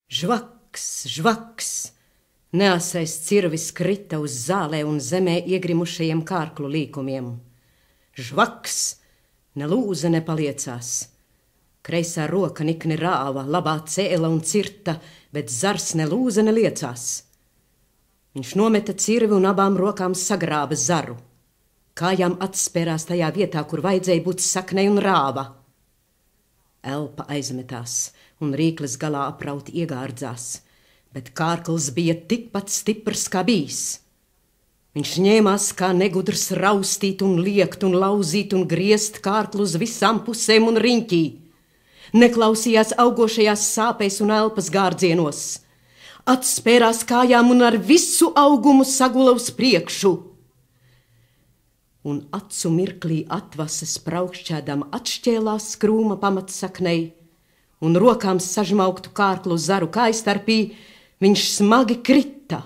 Žvaks, žvaks, neasais cirvis krita uz zālē un zemē iegrimušajiem kārklu līkumiem. Žvaks, ne lūza nepaliecās. Kreisā roka nikni rāva, labā cēla un cirta, bet zars ne lūza neliecās. Viņš nometa cirvi un abām rokām sagrāba zaru. Kājām atspērās tajā vietā, kur vajadzēja būt saknei un rāva. Elpa aizmetās un rīkles galā aprauti iegārdzās, bet kārkls bija tikpat stiprs kā bijis. Viņš ņēmās kā negudrs raustīt un liekt un lauzīt un griezt kārklu uz visām pusēm un riņķī. Neklausījās augošajās sāpēs un elpas gārdzienos. Atspērās kājām un ar visu augumu sagula uz priekšu. Un acu mirklī atvases praukšķēdam atšķēlās krūma pamatsaknei, un rokām sažmauktu kārklu zaru kājstarpī viņš smagi krita.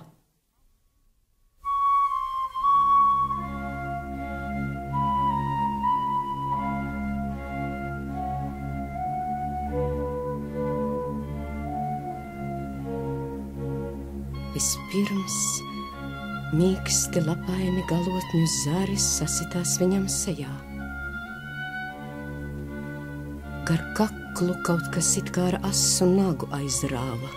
Vispirms mīksti lapaini galotņu zaris sasitās viņam sejā. Gar kaklu kaut kas it kā ar asu nagu aizrāva.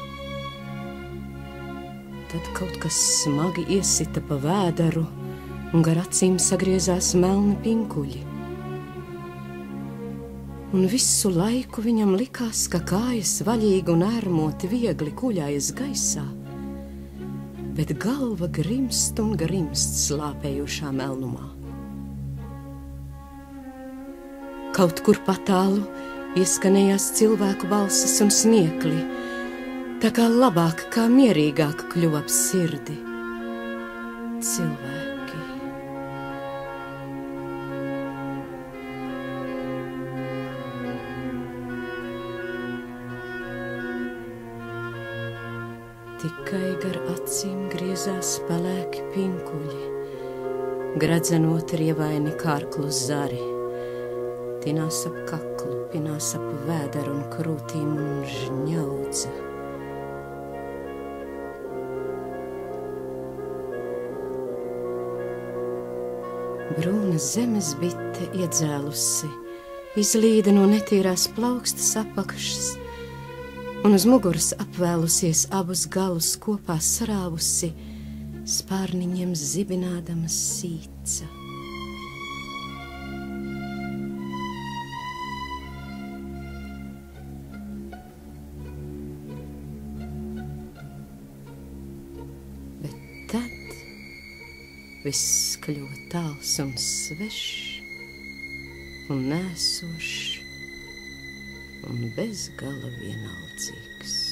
Tad kaut kas smagi iesita pa vēderu un gar acīm sagriezās melni pinkuļi. Un visu laiku viņam likās, ka kājas vaļīgi un ērmoti viegli kuļājas gaisā, bet galva grimst un grimst slāpējošā melnumā. Kaut kur patālu ieskanējās cilvēku balsis un smiekli, tā kā labāk, kā mierīgāk kļuva ap sirdi. Cilvēki. Tikai gar acīm griezās pelēki pinkuļi, gredzenot rievaini kārklu zari. Tinās ap kaklu, pinās ap vēderu un krūtīm un žņaudza. Brūna zemes bite iedzēlusi, izlīda no netīrās plaukstas apakšas, un uz muguras apvēlusies abus galus kopā sarāvusi, spārniņiem zibinādama sīca. Bet tad viss kļuva tāls un svešs un nēsošs un bez gala vienaldzīgs.